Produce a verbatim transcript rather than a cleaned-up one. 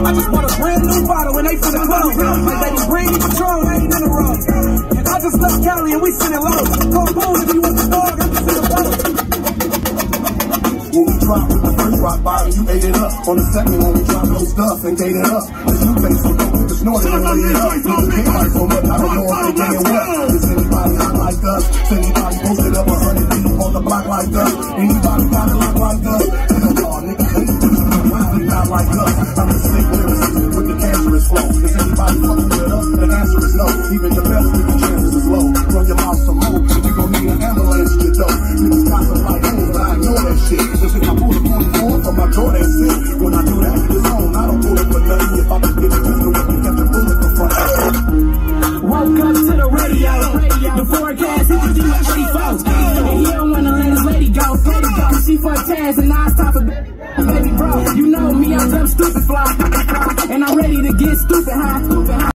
I just bought a brand new bottle and they finna close. Like baby, bring me Patron, I ain't in a row. And I just left Cali and we sitting low. Go boom if you want the dog, I'm just in the boat. When we drop with the first rock bottom, you ate it up. On the second one, we drop no stuff and gave it up. This new face so dope, we just snorted and laid it up. People can't like so much, I don't know if they getting what. Is anybody hot like us? Is anybody posted up a hundred deep on the block like us? Anybody got it locked like us? Hell no, nigga, hate this. Really not like us. I'm a sick lyricist with the cancerous flow. Is anybody fucking with us? The answer is no. Even the best with the chances is low. Run your mouth some more, and you gon' need an ambulance to get dope. Niggas got some like hoes, but I ignore that shit. Just if I pull the forty-four from my door, that's it. When I do that, it's on. I don't pull it for nothing. If I can get it, just the way we kept the bullet for front. Woke up to the radio. The forecast hit the D like eighty-four. And he don't wanna let his lady go. Cause she for Taz and I stop a baby bro. You know me, I'm dumb stupid fly. And I'm ready to get stupid high.